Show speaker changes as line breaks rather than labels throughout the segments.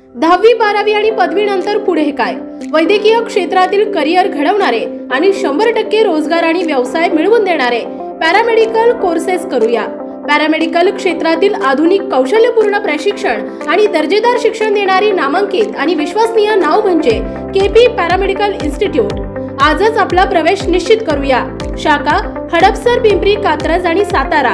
10वी 12वी आणि पदवीनंतर पुढे काय? वैद्यकीय क्षेत्रातील करिअर घडवणारे आणि 100% रोजगार आणि व्यवसाय मिळवून देणारे पॅरामेडिकल कोर्सेस करूया। पॅरामेडिकल क्षेत्रातील आधुनिक कौशल्यपूर्ण प्रशिक्षण आणि दर्जेदार शिक्षण देणारी नामांकित आणि विश्वसनीय नाव म्हणजे केपी पॅरामेडिकल इन्स्टिट्यूट। आजच आपला प्रवेश निश्चित करूया। शाखा हडपसर, पिंपरी, कात्रज आणि सातारा।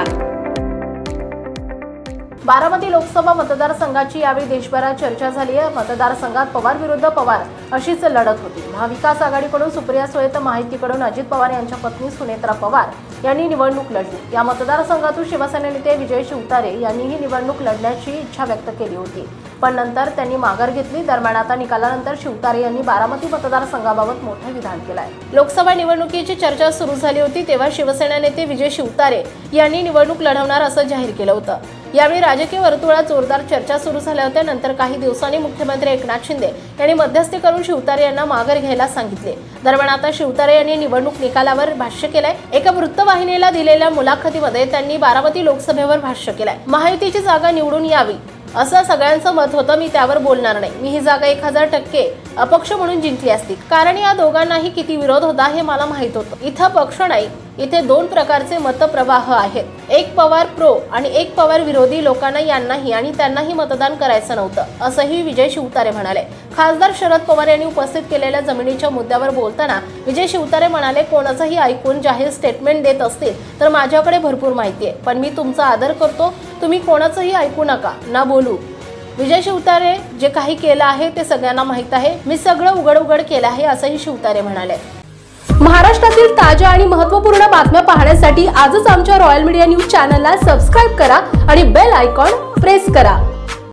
बारामती लोकसभा मतदारसंघाची यावेळी देशभरात चर्चा झाली आहे। मतदारसंघात पवार विरुद्ध पवार अशीच लढत होती। महाविकास आघाडीकडून सुप्रिया सुळे तर महायुतीकडून अजित पवार यांच्या पत्नी सुनेत्रा पवार यांनी निवडणूक लढली। या मतदारसंघातून शिवसेना नेते विजय शिवतारे यांनीही निवडणूक लढण्याची इच्छा व्यक्त केली होती, पण नंतर त्यांनी माघार घेतली। दरम्यान आता निकालानंतर शिवतारे यांनी बारामती मतदारसंघाबाबत मोठे विधान केले आहे। लोकसभा निवडणुकीची चर्चा सुरू झाली होती तेव्हा शिवसेना नेते विजय शिवतारे यांनी निवडणूक लढवणार असं जाहीर केलं होतं। यावेळी राजकीय वर्तुळात जोरदार चर्चा सुरू झाल्या होत्या। नंतर काही दिवसांनी मुख्यमंत्री एकनाथ शिंदे यांनी मध्यस्थी करून शिवतारे यांना माघार घ्यायला सांगितले। दरम्यान आता शिवतारे यांनी निवडणूक निकालावर भाष्य केलंय। एका वृत्तवाहिनीला दिलेल्या मुलाखतीमध्ये त्यांनी बारामती लोकसभेवर भाष्य केलंय। महायुतीची जागा निवडून यावी असं सगळ्यांचं मत होतं, मी त्यावर बोलणार नाही। मी ही जागा 1000% अपक्ष म्हणून जिंकली असती, कारण या दोघांनाही किती विरोध होता हे मला माहित होतं। इथं पक्ष नाही, इथे दोन प्रकारचे मतप्रवाह आहेत, एक पवार प्रो आणि एक पवार विरोधी। लोकांना यांनाही आणि त्यांनाही मतदान करायचं नव्हतं असंही विजय शिवतारे म्हणाले। खासदार शरद पवार यांनी उपस्थित केलेल्या जमिनीच्या मुद्द्यावर बोलताना विजय शिवतारे म्हणाले, कोणाचंही ऐकून जाहीर स्टेटमेंट देत असतील तर माझ्याकडे भरपूर माहिती आहे, पण मी तुमचा आदर करतो, तुम्ही कोणाचंही ऐकू नका ना बोलू। विजय शिवतारे जे काही केलं आहे ते सगळ्यांना माहित आहे, मी सगळं उघड केलं आहे असंही शिवतारे म्हणाले। महाराष्ट्रातील ताज्या आणि महत्त्वपूर्ण बातम्या पाहण्यासाठी आजच आमच्या रॉयल मीडिया न्यूज चॅनलला सबस्क्राइब करा आणि बेल आयकॉन प्रेस करा।